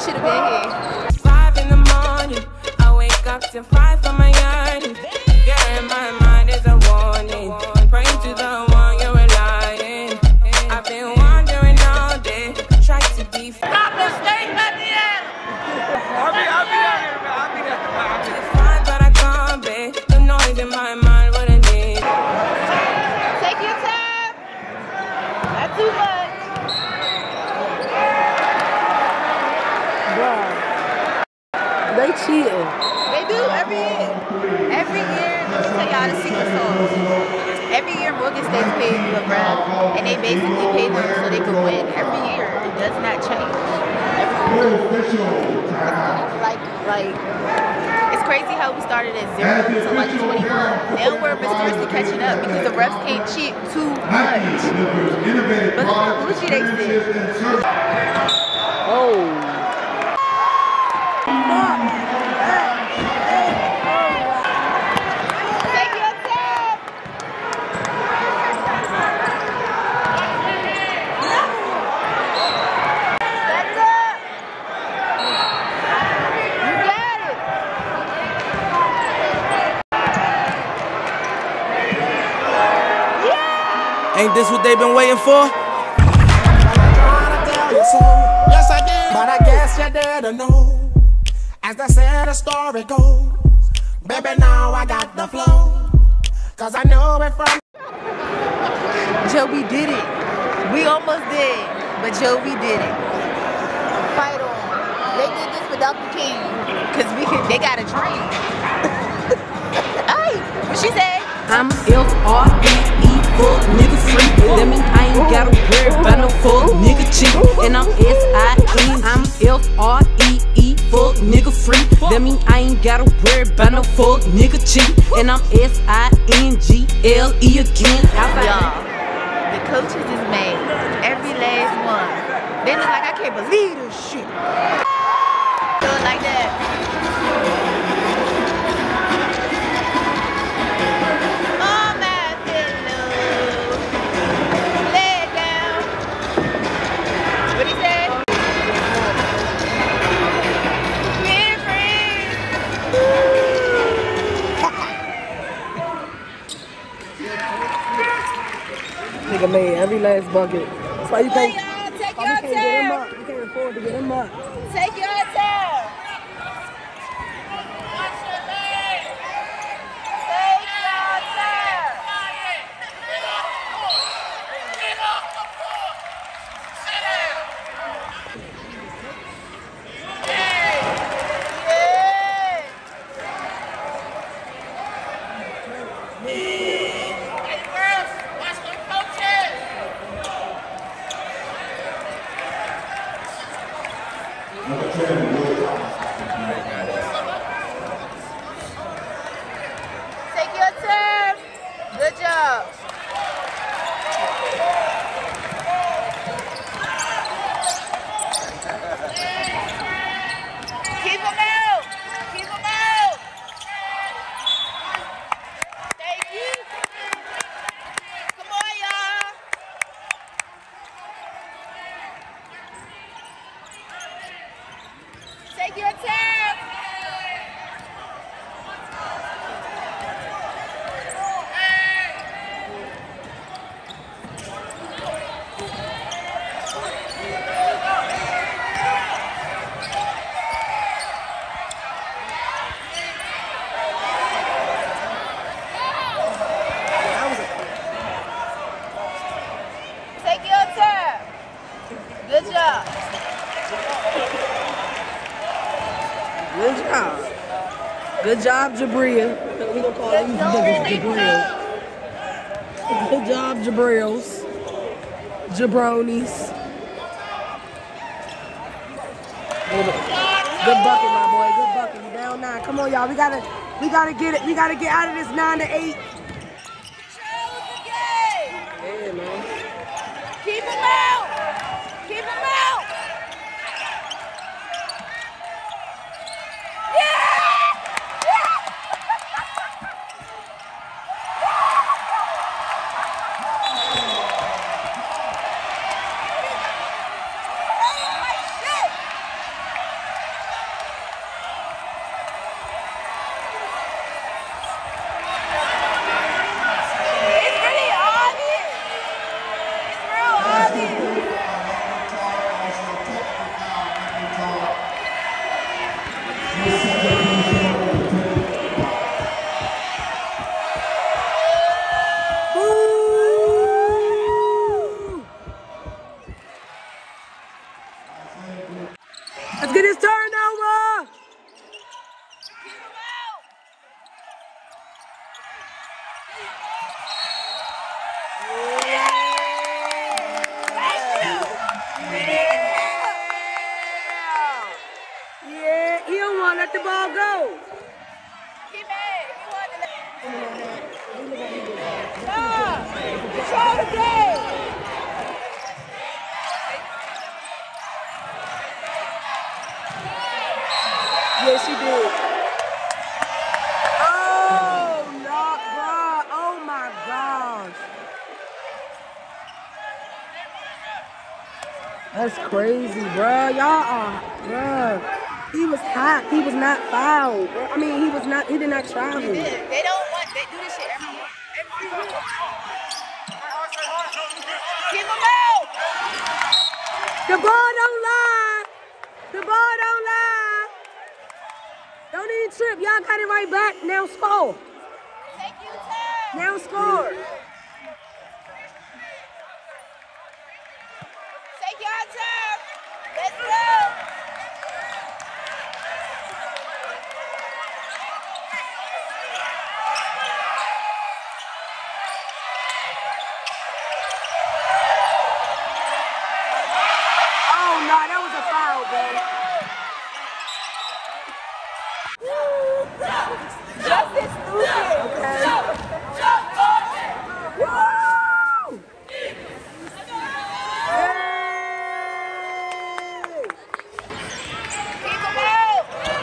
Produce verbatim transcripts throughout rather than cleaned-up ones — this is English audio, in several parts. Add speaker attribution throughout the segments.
Speaker 1: should have been here.
Speaker 2: Five in the morning, I wake up to five for my yearning. Yeah, in my mind is a warning. Pray to the one you're relying. I've been wandering all day, try to be. Stop the snake at the end. I'll be, I'll be out here, man. I'll be there. I'll be there. Fine, but I can't be. The noise in my mind wouldn't need.
Speaker 1: Take your time. Not too much.
Speaker 3: Bruh. They cheating.
Speaker 1: They do every year. Every year, let me tell y'all the secret sauce. Every year, Morgan State's paid for Brad, and they basically pay them so they can win. Every year, it does not change. Every year. Like, like, it's crazy how we started at zero to like twenty-one. Now we're mysteriously catching up because the refs can't cheat too much. But look how bougie they sit.
Speaker 3: Oh.
Speaker 1: Take your time. Stand up. You got it. Yeah.
Speaker 4: Ain't this what they been waiting for?
Speaker 5: Yes, I did, but I guess you didn't know. As they say the story goes, baby, now I got the flow. Cause I know it from.
Speaker 1: Joey did it. We almost did, but Joey did it. Fight on. They did this for Doctor King. Cause we could, they got a dream. Hey, what she say?
Speaker 6: I'm F R E E, full nigga free. That mean I ain't gotta worry about no full nigga cheat. And I'm S I N, I'm F R E E, full nigga free. That mean I ain't gotta worry about no full nigga cheat. And I'm S I N G L E again.
Speaker 1: Y'all, the coaches is mad. Every last one. They look like I can't believe this shit. Do it like that. Oh, my pillow. Lay it down. What'd he say? We're free.
Speaker 3: Nigga made every last bucket. That's why you
Speaker 1: Come on,
Speaker 3: can't,
Speaker 1: y'all. Take
Speaker 3: why we
Speaker 1: your
Speaker 3: can't get him
Speaker 1: time.
Speaker 3: up. You can't afford to get him up.
Speaker 1: Take your time. Take your time. Take your time. Good job. Keep them out. Keep them out. Thank you. Come on, y'all. Take your time. Take your time. Good job.
Speaker 3: Good job. Good job, Jabril. We gonna call these niggas Jabril. Good job, Jabrils. Jabronis. Good bucket, my boy. Good bucket. You down nine. Come on, y'all. We gotta, we gotta get it. We gotta get out of this nine to eight. Yeah, man.
Speaker 1: Keep him out. Keep him out.
Speaker 3: Let's get this turnover. Yeah, he don't want to let the ball go.
Speaker 1: He mad. He wanted to let. Nah, control the game.
Speaker 3: Yes, she did. Oh, no, bro. Oh, my gosh. That's crazy, bro. Y'all are, bro. He was hot. He was not fouled. I mean, he was not, he did not travel.
Speaker 1: They don't want, they do this shit every year. Every year. Keep him out.
Speaker 3: The ball don't lie. The ball don't lie. Don't even trip. Y'all got it right back. Now score.
Speaker 1: Take your time.
Speaker 3: Now score.
Speaker 1: Take your time. Let's go.
Speaker 3: Oh, no, that was a foul, bro.
Speaker 1: Justice stupid.
Speaker 3: Okay. Woo! Hey!
Speaker 1: Keep him out.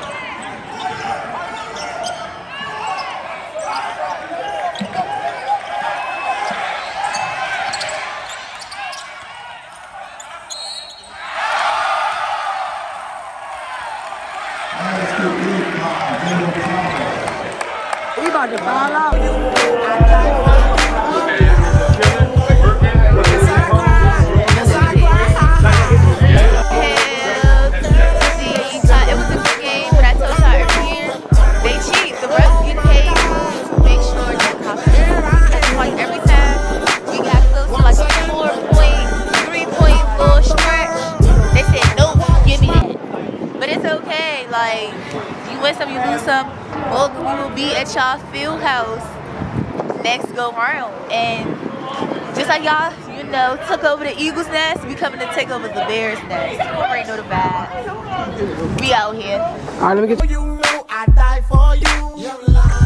Speaker 3: We about to foul out.
Speaker 1: It was a good game, but I told y'all every year they cheat. The refs get paid to make sure they're confident. That's why every time we got close to like a four point, three point little stretch, they said, nope, give me that. But it's okay. Like, you win some, you lose some. Well, we will be at y'all field house next go round. And just like y'all, you know, took over the Eagles' nest, we coming to take over the Bears' nest. You already know the vibe. We out here.
Speaker 3: All right, let me get
Speaker 5: You know I die for you.